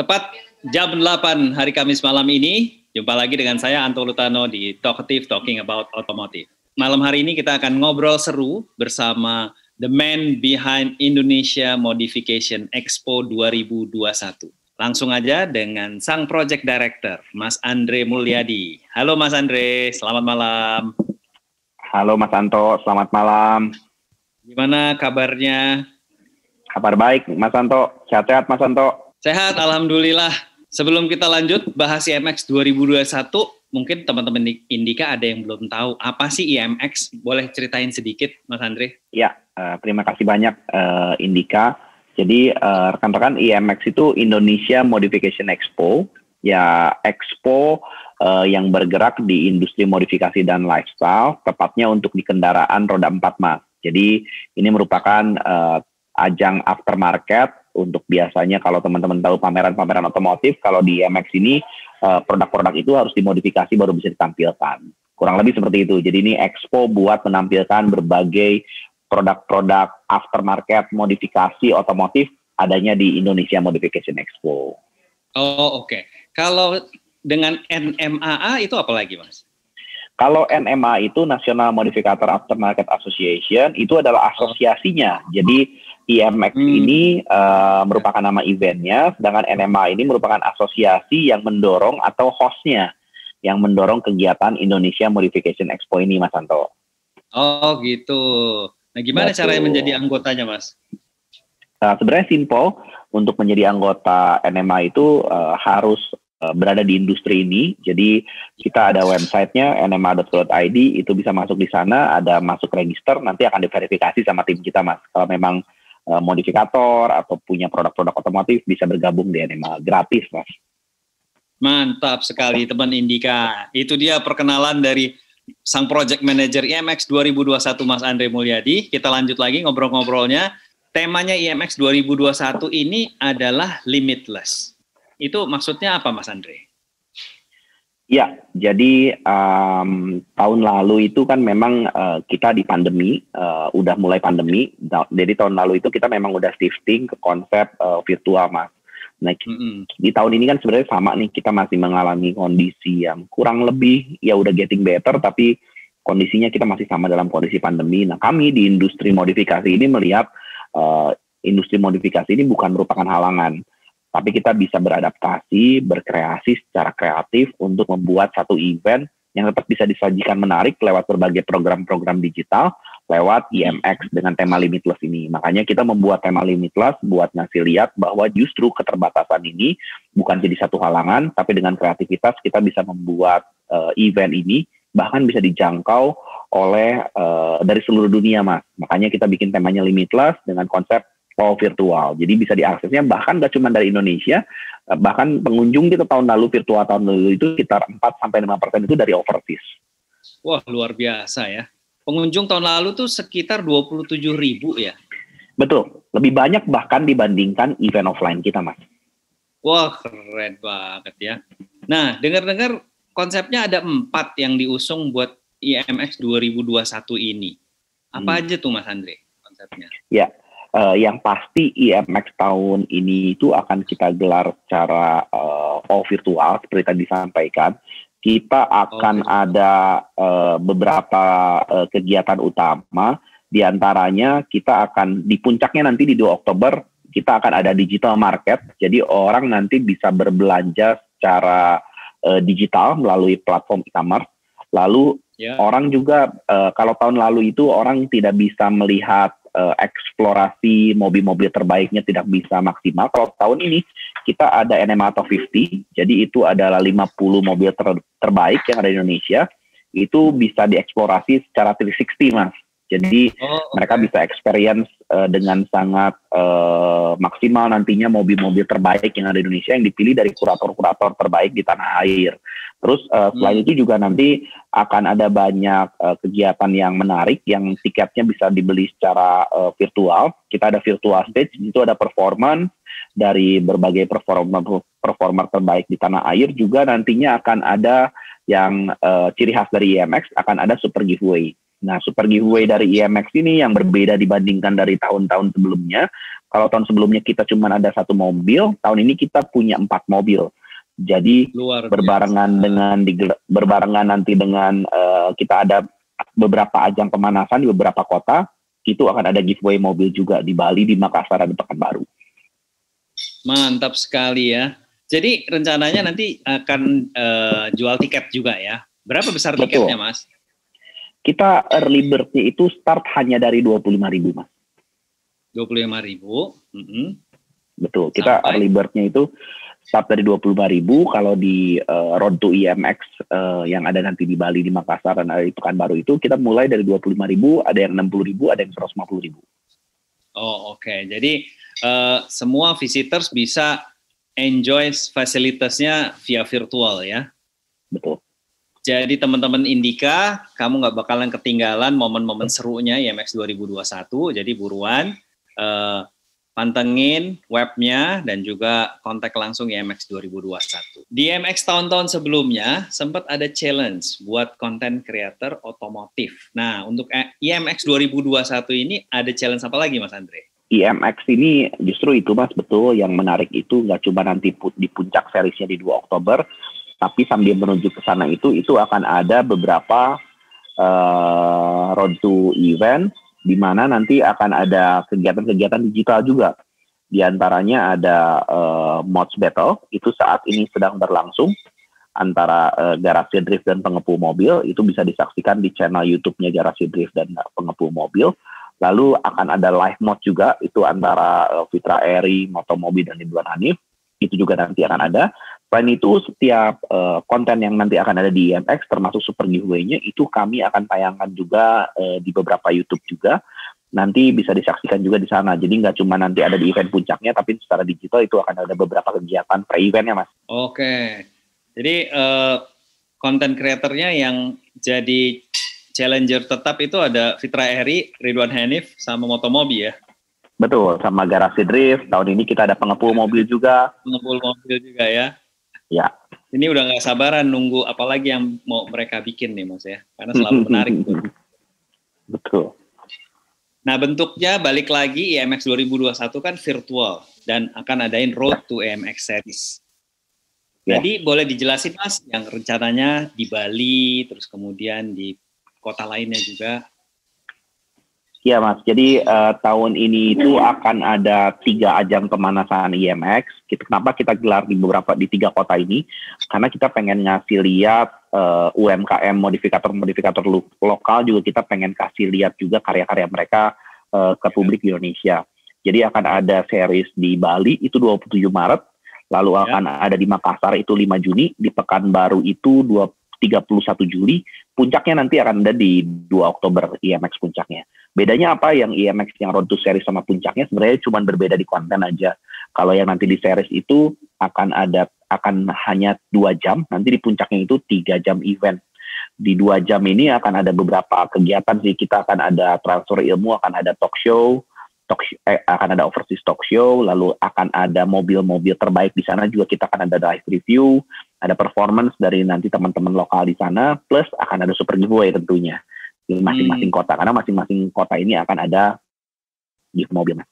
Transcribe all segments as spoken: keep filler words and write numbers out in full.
Tepat jam delapan hari Kamis malam ini, jumpa lagi dengan saya Anto Lutano di Talkative Talking About Automotive. Malam hari ini kita akan ngobrol seru bersama the man behind Indonesia Modification Expo dua ribu dua puluh satu. Langsung aja dengan sang Project Director, Mas Andre Mulyadi. Halo Mas Andre, selamat malam. Halo Mas Anto, selamat malam. Gimana kabarnya? Kabar baik Mas Anto, sehat-sehat Mas Anto. Sehat, Alhamdulillah. Sebelum kita lanjut bahas I M X dua ribu dua puluh satu, mungkin teman-teman Indika ada yang belum tahu. Apa sih I M X? Boleh ceritain sedikit, Mas Andre? Ya, uh, terima kasih banyak uh, Indika. Jadi uh, rekan-rekan, I M X itu Indonesia Modification Expo. Ya, expo uh, yang bergerak di industri modifikasi dan lifestyle, tepatnya untuk di kendaraan roda empat, Mas. Jadi ini merupakan uh, ajang aftermarket untuk biasanya kalau teman-teman tahu pameran-pameran otomotif, kalau di I M X ini produk-produk itu harus dimodifikasi baru bisa ditampilkan. Kurang lebih seperti itu. Jadi ini expo buat menampilkan berbagai produk-produk aftermarket modifikasi otomotif adanya di Indonesia Modification Expo. Oh oke. Okay. Kalau dengan N M A A itu apa lagi Mas? Kalau N M A A itu National Modificator Aftermarket Association, itu adalah asosiasinya. Jadi I M X hmm. ini uh, merupakan nama eventnya, sedangkan N M A A ini merupakan asosiasi yang mendorong atau hostnya yang mendorong kegiatan Indonesia Modification Expo ini, Mas Anto. Oh gitu. Nah gimana Betul. caranya menjadi anggotanya, Mas? Uh, sebenarnya simple. Untuk menjadi anggota N M A A itu uh, harus uh, berada di industri ini. Jadi kita ada websitenya n m a dot co dot i d, itu bisa masuk di sana, ada masuk register, nanti akan diverifikasi sama tim kita, Mas. Kalau memang modifikator atau punya produk-produk otomotif bisa bergabung di N M A A, gratis Mas. Mantap sekali teman Indika. Itu dia perkenalan dari sang project manager I M X dua ribu dua puluh satu Mas Andre Mulyadi. Kita lanjut lagi ngobrol-ngobrolnya. Temanya I M X dua ribu dua puluh satu ini adalah limitless. Itu maksudnya apa Mas Andre? Ya, jadi um, tahun lalu itu kan memang uh, kita di pandemi, uh, udah mulai pandemi. Jadi tahun lalu itu kita memang udah shifting ke konsep uh, virtual, Mas. Nah, mm-hmm. di tahun ini kan sebenarnya sama nih, kita masih mengalami kondisi yang kurang lebih, ya udah getting better, tapi kondisinya kita masih sama dalam kondisi pandemi. Nah, kami di industri modifikasi ini melihat uh, industri modifikasi ini bukan merupakan halangan, tapi kita bisa beradaptasi, berkreasi secara kreatif untuk membuat satu event yang tetap bisa disajikan menarik lewat berbagai program-program digital, lewat I M X dengan tema limitless ini. Makanya kita membuat tema limitless buat ngasih lihat bahwa justru keterbatasan ini bukan jadi satu halangan, tapi dengan kreativitas kita bisa membuat uh, event ini bahkan bisa dijangkau oleh uh, dari seluruh dunia, Mas. Makanya kita bikin temanya limitless dengan konsep all virtual. Jadi bisa diaksesnya bahkan gak cuma dari Indonesia, bahkan pengunjung kita tahun lalu, virtual tahun lalu itu sekitar empat sampai lima persen itu dari overseas. Wah, luar biasa ya. Pengunjung tahun lalu tuh sekitar dua puluh tujuh ribu ya? Betul, lebih banyak bahkan dibandingkan event offline kita, Mas. Wah, keren banget ya. Nah, dengar-dengar konsepnya ada empat yang diusung buat I M X dua ribu dua puluh satu ini. Apa hmm. aja tuh Mas Andre konsepnya? Ya, Uh, yang pasti I M X tahun ini itu akan kita gelar secara uh, all virtual seperti tadi disampaikan. Kita akan okay. ada uh, beberapa uh, kegiatan utama, diantaranya kita akan di puncaknya nanti di dua Oktober kita akan ada digital market. Jadi orang nanti bisa berbelanja secara uh, digital melalui platform e-commerce. Lalu yeah. orang juga uh, kalau tahun lalu itu orang tidak bisa melihat Uh, eksplorasi mobil-mobil terbaiknya tidak bisa maksimal. Kalau tahun ini kita ada N M A A Top lima puluh, jadi itu adalah lima puluh mobil ter terbaik yang ada di Indonesia, itu bisa dieksplorasi secara tiga ratus enam puluh, Mas. Jadi oh, okay. mereka bisa experience uh, dengan sangat uh, maksimal nantinya mobil-mobil terbaik yang ada di Indonesia yang dipilih dari kurator-kurator terbaik di tanah air. Terus uh, selain hmm. itu juga nanti akan ada banyak uh, kegiatan yang menarik yang tiketnya bisa dibeli secara uh, virtual. Kita ada virtual stage, itu ada performance dari berbagai performer performer terbaik di tanah air. Juga nantinya akan ada yang uh, ciri khas dari I M X, akan ada super giveaway. Nah, super giveaway dari I M X ini yang berbeda dibandingkan dari tahun-tahun sebelumnya, Kalau tahun sebelumnya kita cuma ada satu mobil, tahun ini kita punya empat mobil. Jadi Luar berbarengan biasa. dengan berbarengan nanti dengan uh, kita ada beberapa ajang pemanasan di beberapa kota, itu akan ada giveaway mobil juga di Bali, di Makassar, dan di Pekanbaru. Mantap sekali ya. Jadi rencananya nanti akan uh, jual tiket juga ya. Berapa besar Betul. tiketnya, Mas? Kita early bird-nya itu start hanya dari dua puluh lima ribu, Mas. dua puluh lima ribu. Mm-hmm. Betul, kita Sampai. early bird-nya itu start dari dua puluh lima ribu. Kalau di uh, Road to I M X uh, yang ada nanti di Bali, di Makassar, dan ada di Pekanbaru itu, kita mulai dari dua puluh lima ribu, ada yang enam puluh ribu, ada yang seratus lima puluh ribu. Oh oke, okay. Jadi uh, semua visitors bisa enjoy fasilitasnya via virtual ya? Betul. Jadi teman-teman Indika, kamu nggak bakalan ketinggalan momen-momen serunya I M X dua ribu dua puluh satu, jadi buruan uh, pantengin webnya dan juga kontak langsung I M X dua ribu dua puluh satu. Di I M X tahun-tahun sebelumnya sempat ada challenge buat content creator otomotif. Nah, untuk I M X dua ribu dua puluh satu ini ada challenge apa lagi, Mas Andre? I M X ini justru itu, Mas, betul yang menarik itu nggak cuma nanti di puncak seriesnya di dua Oktober, tapi sambil menuju ke sana itu itu akan ada beberapa uh, road to event di mana nanti akan ada kegiatan-kegiatan digital juga. Di antaranya ada uh, Mods Battle, itu saat ini sedang berlangsung antara uh, Garasi Drift dan Pengepul Mobil. Itu bisa disaksikan di channel YouTube-nya Garasi Drift dan Pengepul Mobil. Lalu akan ada live mode juga, itu antara uh, Fitra Eri, Motomobi, dan Ridwan Hanif. Itu juga nanti akan ada. Selain itu, setiap uh, konten yang nanti akan ada di I M X, termasuk super giveaway-nya, itu kami akan tayangkan juga uh, di beberapa YouTube juga. Nanti bisa disaksikan juga di sana. Jadi nggak cuma nanti ada di event puncaknya, tapi secara digital itu akan ada beberapa kegiatan pre-eventnya, Mas. Oke. Jadi uh, konten kreatornya yang jadi challenger tetap itu ada Fitra Eri, Ridwan Hanif, sama Motomobi ya? Betul, sama Garasi Drift. Tahun ini kita ada Pengepul Mobil juga. Pengepul Mobil juga ya? Ya. Ini udah nggak sabaran nunggu apalagi yang mau mereka bikin nih, Mas ya, karena selalu menarik. Betul. Nah, bentuknya balik lagi I M X dua ribu dua puluh satu kan virtual dan akan adain Road to I M X Series. Ya. Jadi boleh dijelasin, Mas, yang rencananya di Bali, terus kemudian di kota lainnya juga. Iya, Mas, jadi uh, tahun ini itu akan ada tiga ajang pemanasan I M X. Kita, kenapa kita gelar di beberapa di tiga kota ini? Karena kita pengen ngasih lihat uh, U M K M modifikator-modifikator lo lokal juga, kita pengen kasih lihat juga karya-karya mereka uh, ke publik di Indonesia. Jadi akan ada series di Bali itu dua puluh tujuh Maret, lalu ya. akan ada di Makassar itu lima Juni, di Pekanbaru itu tiga puluh satu Juli, puncaknya nanti akan ada di dua Oktober I M X puncaknya. Bedanya apa yang I M X yang Road to Series sama puncaknya sebenarnya cuma berbeda di konten aja. Kalau yang nanti di series itu akan ada akan hanya dua jam, nanti di puncaknya itu tiga jam event. Di dua jam ini akan ada beberapa kegiatan sih, kita akan ada transfer ilmu, akan ada talk show, talk show eh, akan ada overseas talk show, lalu akan ada mobil-mobil terbaik di sana juga, kita akan ada live review, ada performance dari nanti teman-teman lokal di sana, plus akan ada super giveaway tentunya di masing-masing hmm. kota, karena masing-masing kota ini akan ada gift mobilnya.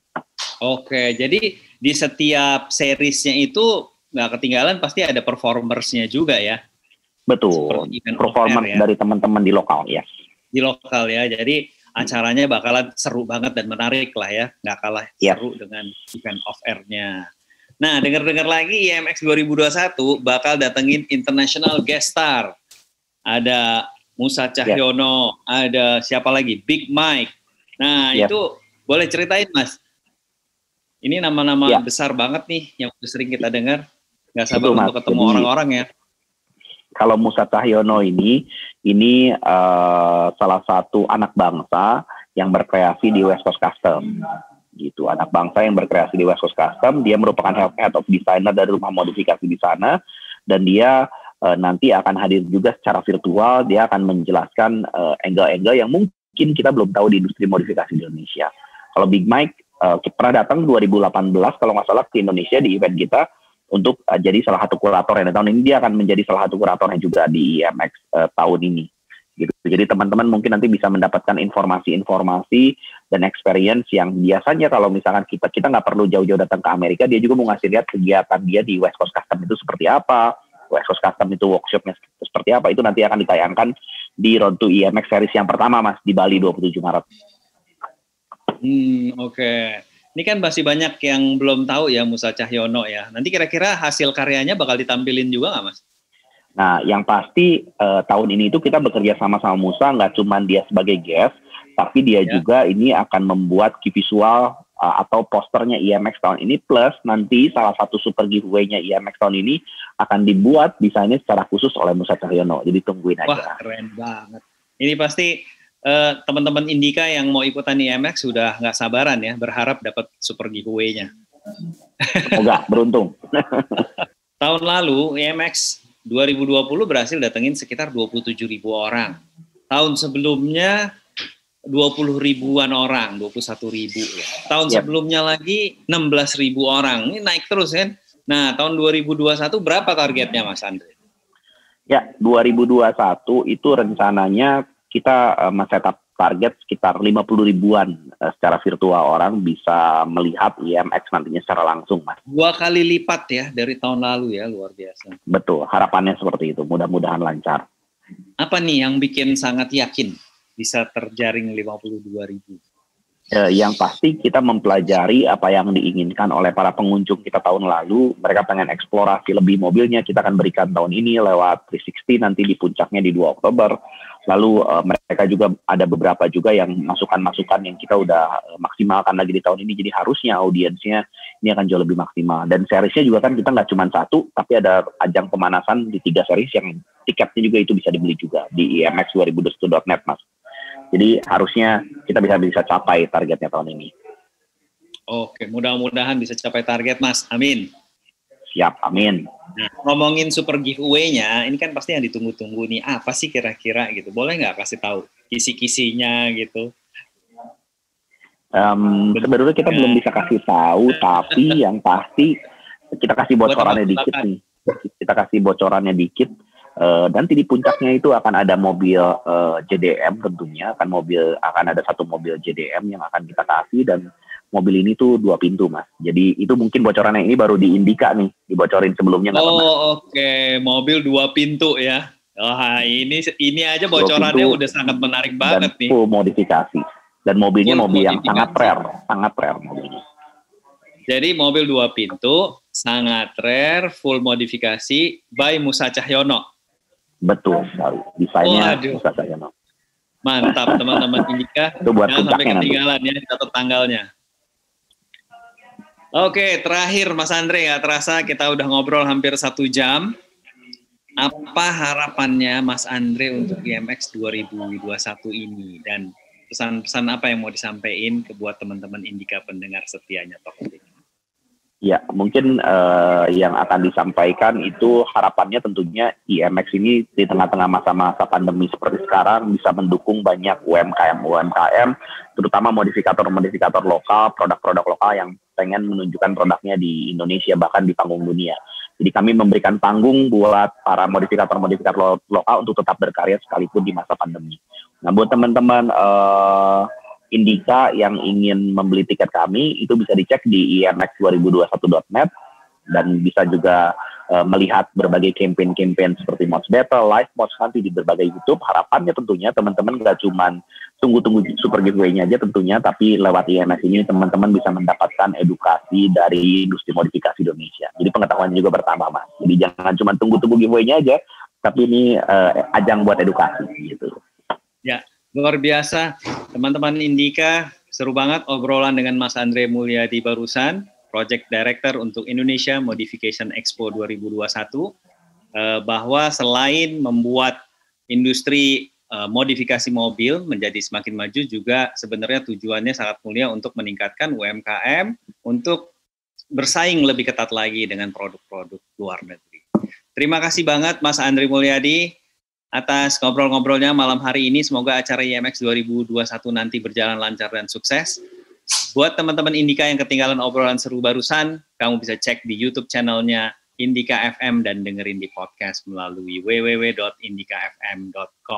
Oke, jadi di setiap seriesnya itu nggak ketinggalan pasti ada performersnya juga ya? Betul, performance ya? Dari teman-teman di lokal, ya. Di lokal ya, jadi acaranya bakalan seru banget dan menarik lah ya, nggak kalah ya. seru dengan event off-air-nya. Nah, dengar-dengar lagi I M X dua ribu dua puluh satu bakal datengin international guest star. Ada Musa Cahyono, yeah. ada siapa lagi? Big Mike. Nah, yeah. itu boleh ceritain, Mas. Ini nama-nama yeah. besar banget nih yang sering kita dengar. Nggak sabar Betul, untuk Mas. ketemu orang-orang ya. Kalau Musa Cahyono ini, ini uh, salah satu anak bangsa yang berkreasi di West Coast Custom. Gitu, anak bangsa yang berkreasi di West Coast Custom, dia merupakan head of designer dari rumah modifikasi di sana, dan dia uh, nanti akan hadir juga secara virtual. Dia akan menjelaskan uh, angle-angle yang mungkin kita belum tahu di industri modifikasi di Indonesia. Kalau Big Mike uh, pernah datang dua ribu delapan belas kalau nggak salah ke Indonesia di event kita untuk uh, jadi salah satu kurator, dan tahun ini dia akan menjadi salah satu kuratornya juga di I M X uh, tahun ini. Gitu. Jadi teman-teman mungkin nanti bisa mendapatkan informasi-informasi dan experience yang biasanya kalau misalkan kita kita nggak perlu jauh-jauh datang ke Amerika, dia juga mau ngasih lihat kegiatan dia di West Coast Custom itu seperti apa, West Coast Custom itu workshopnya seperti apa, itu nanti akan ditayangkan di Road to I M X Series yang pertama Mas, di Bali dua puluh tujuh Maret. Hmm, oke. Okay. Ini kan masih banyak yang belum tahu ya Musa Cahyono ya. Nanti kira-kira hasil karyanya bakal ditampilin juga nggak Mas? Nah, yang pasti uh, tahun ini itu kita bekerja sama sama Musa, nggak cuma dia sebagai guest, tapi dia ya. juga ini akan membuat key visual uh, atau posternya I M X tahun ini, plus nanti salah satu super giveaway-nya I M X tahun ini akan dibuat desainnya secara khusus oleh Musa Cahyono. Jadi tungguin aja. Wah, keren banget. Ini pasti uh, teman-teman Indika yang mau ikutan I M X sudah nggak sabaran ya, berharap dapat super giveaway-nya. Semoga beruntung. Tahun lalu I M X dua ribu dua puluh berhasil datengin sekitar dua puluh tujuh ribu orang. Tahun sebelumnya dua puluh ribuan orang, dua puluh satu ribu. Ya. Tahun yep. sebelumnya lagi enam belas ribu orang. Ini naik terus kan. Nah, tahun dua ribu dua puluh satu berapa targetnya Mas Andre? Ya, dua ribu dua puluh satu itu rencananya kita uh, men-setup target sekitar lima puluh ribuan uh, secara virtual orang bisa melihat I M X nantinya secara langsung, Mas. Dua kali lipat ya dari tahun lalu ya, luar biasa. Betul, harapannya seperti itu, mudah-mudahan lancar. Apa nih yang bikin sangat yakin bisa terjaring lima puluh dua ribu? Uh, yang pasti kita mempelajari apa yang diinginkan oleh para pengunjung kita tahun lalu. Mereka pengen eksplorasi lebih mobilnya, kita akan berikan tahun ini lewat tiga enam nol nanti di puncaknya di dua Oktober. Lalu uh, mereka juga ada beberapa juga yang masukan-masukan yang kita udah uh, maksimalkan lagi di tahun ini. Jadi harusnya audiensnya ini akan jauh lebih maksimal. Dan seriesnya juga kan kita nggak cuma satu, tapi ada ajang pemanasan di tiga series yang tiketnya juga itu bisa dibeli juga di I M X dua ribu dua puluh satu dot net, Mas. Jadi harusnya kita bisa bisa capai targetnya tahun ini. Oke, mudah-mudahan bisa capai target, Mas. Amin. Siap, amin. Nah, ngomongin super giveaway-nya, ini kan pasti yang ditunggu-tunggu nih. Apa sih kira-kira gitu? Boleh nggak kasih tahu kisi-kisinya gitu? Um, sebenarnya kita belum bisa kasih tahu, tapi yang pasti kita kasih bocorannya dikit nih. Kita kasih bocorannya dikit. Uh, nanti di puncaknya itu akan ada mobil uh, J D M tentunya, akan mobil akan ada satu mobil J D M yang akan kita kasih, dan mobil ini tuh dua pintu, Mas. Jadi itu mungkin bocorannya ini baru di Indika nih, dibocorin sebelumnya nggak pernah. Oh oke, okay. Mobil dua pintu ya. Wah ini ini aja bocorannya udah sangat menarik banget dan nih. Full modifikasi, dan mobilnya full mobil yang sangat rare, sangat rare mobilnya. Jadi mobil dua pintu, sangat rare, full modifikasi by Musa Cahyono. Betul sekali, desainnya oh, Musa Cahyono. Mantap teman-teman Indika, jangan sampai ketinggalan ya, catat tanggalnya. Oke, terakhir Mas Andre, ya terasa kita udah ngobrol hampir satu jam. Apa harapannya Mas Andre untuk I M X dua ribu dua puluh satu ini, dan pesan-pesan apa yang mau disampaikan ke buat teman-teman Indika pendengar setianya Talkative? Ya, mungkin uh, yang akan disampaikan itu harapannya tentunya I M X ini di tengah-tengah masa-masa pandemi seperti sekarang bisa mendukung banyak U M K M-U M K M, terutama modifikator-modifikator lokal, produk-produk lokal yang pengen menunjukkan produknya di Indonesia, bahkan di panggung dunia. Jadi kami memberikan panggung buat para modifikator-modifikator lo lokal untuk tetap berkarya sekalipun di masa pandemi. Nah, buat teman-teman uh, Indika yang ingin membeli tiket kami, itu bisa dicek di I M X dua ribu dua puluh satu dot net, dan bisa juga uh, melihat berbagai campaign-campaign seperti Mods Battle, Live Mods nanti di berbagai YouTube. Harapannya tentunya teman-teman nggak cuma tunggu-tunggu super giveaway-nya aja tentunya, tapi lewat I M X ini teman-teman bisa mendapatkan edukasi dari industri modifikasi Indonesia. Jadi pengetahuan juga bertambah, Mas. Jadi jangan cuma tunggu-tunggu giveaway-nya aja, tapi ini uh, ajang buat edukasi gitu. Ya. Luar biasa, teman-teman Indika, seru banget obrolan dengan Mas Andre Mulyadi barusan, Project Director untuk Indonesia Modification Expo dua ribu dua puluh satu, eh, bahwa selain membuat industri eh, modifikasi mobil menjadi semakin maju, juga sebenarnya tujuannya sangat mulia untuk meningkatkan U M K M, untuk bersaing lebih ketat lagi dengan produk-produk luar negeri. Terima kasih banget Mas Andre Mulyadi atas ngobrol-ngobrolnya malam hari ini. Semoga acara I M X dua ribu dua puluh satu nanti berjalan lancar dan sukses. Buat teman-teman Indika yang ketinggalan obrolan seru barusan, kamu bisa cek di YouTube channelnya Indika F M dan dengerin di podcast melalui w w w dot indika f m dot com.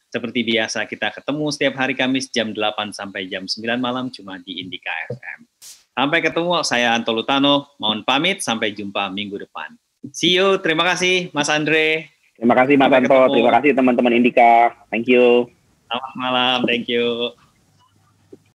Seperti biasa kita ketemu setiap hari Kamis jam delapan sampai jam sembilan malam cuma di Indika F M. Sampai ketemu, saya Anto Lutano, mohon pamit, sampai jumpa minggu depan. See you, terima kasih Mas Andre. Terima kasih Mas Anto, terima kasih teman-teman Indika, thank you. Selamat malam, thank you.